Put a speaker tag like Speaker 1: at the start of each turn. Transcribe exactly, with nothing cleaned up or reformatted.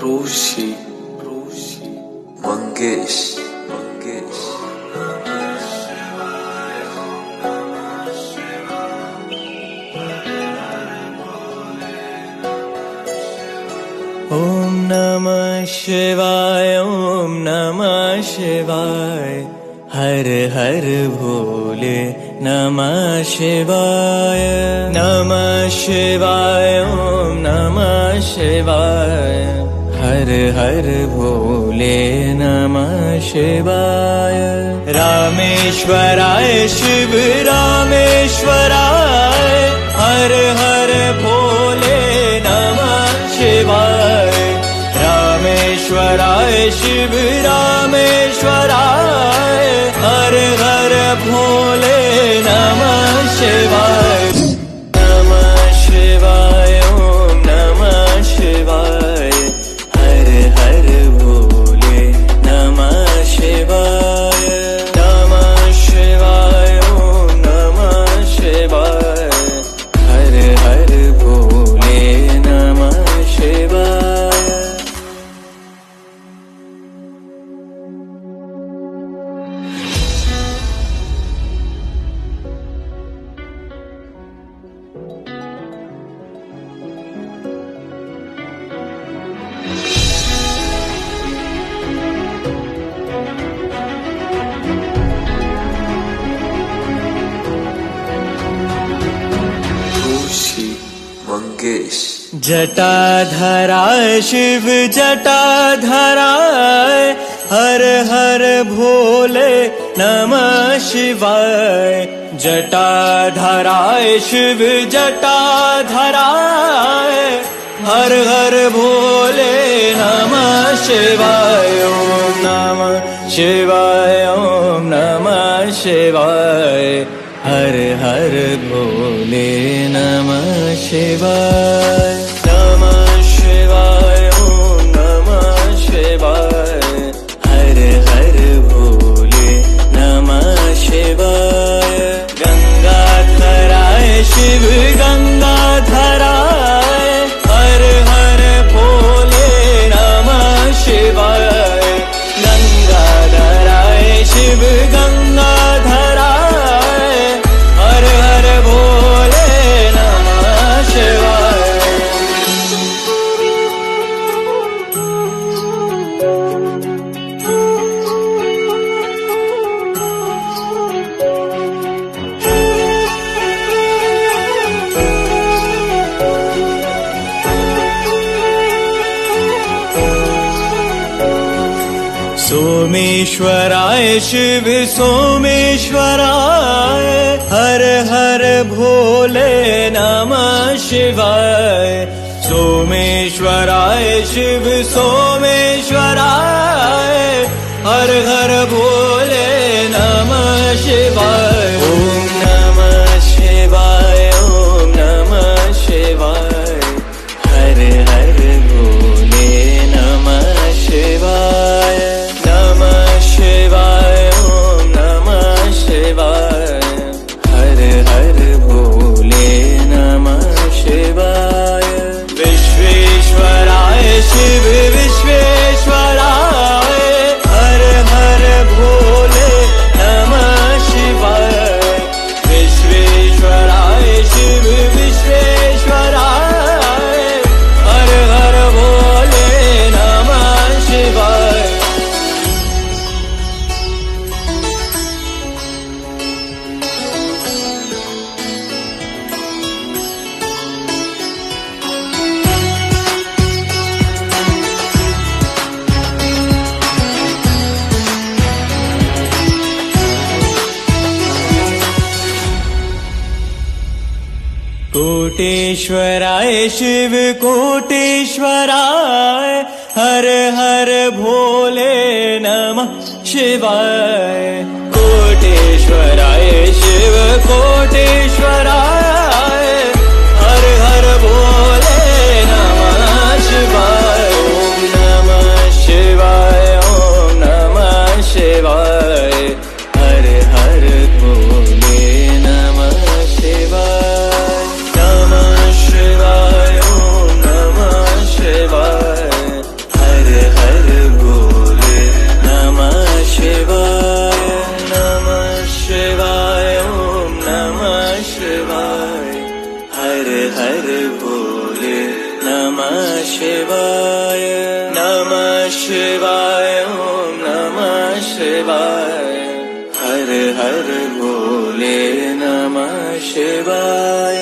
Speaker 1: Rushi, Rushi, Mangesh, Mangesh.
Speaker 2: Om Namah Shivaya, Om Namah Shivaya, Har Har Bhole Namah Shivaya, Namah Shivaya, Om Namah Shivaya, Har Har Bhole Namah Shivaya. Rameshwaraya Shiv Rameshwaraya, Har Har Bhole Namah Shivaya. Rameshwaraya Shiv Rameshwaraya, Har Har Bhole Namah Shivaya. Namah Shivaya, Om Namah Shivaya, Har Har Bhole Namah Shivaya. Namah Shivaya, Om Namah Shivaya, Har Har Bhole Namah Shivaya.
Speaker 1: Rushi, Mangesh.
Speaker 2: जटाधराय Shiv जटाधराय, हर हर भोले नमः शिवाय. जटाधराय शिव जटाधराय, हर हर भोले नमः शिवाय. ओम नमः शिवाय, ओम नमः शिवाय, हर हर भोले नमः शिवाय. नमः शिवाय, ओम नमः शिवाय, हर हर भोले नमः शिवाय. गंगाधराय शिव गंगाधराय, हर हर भोले नमः शिवाय. गंगाधराय शिव गंगाधराय, हर हर भोले नमः शिवाय. सोमेश्वराय शिव सोमेश्वराय, हर हर भोले नमः शिवाय. सोमेश्वराय शिव सोमेश्वराय, हर हर भोले नमः शिवाय. ओम नमः शिवाय, ओम नमः शिवाय, हर हर भोले नमः शिवाय. नमः शिवाय, ओम नमः शिवाय, हर हर भोले नमः शिवाय. विश्वेश्वराय शिव विश्वेश्वराय, हर हर भोले नमः शिवाय. विश्वेश्वराय शिव विश्वेश्वराय, हर हर भोले नमः शिवाय. कोटेश्वराय शिव कोटेश्वराय, हर हर भोले नमः शिवाय. कोटेश्वराय शिव कोटेश्वराय, हर हर भोले नमः शिवाय. ओम नमः शिवाय, ओम नमः शिवाय, हर हर भोले नमः शिवाय. नमः शिवाय, ओम नमः शिवाय, शिवाय हर हर भोले नमः शिवाय नमः शिवाय ओम नमः शिवाय हर हर भोले नमः शिवाय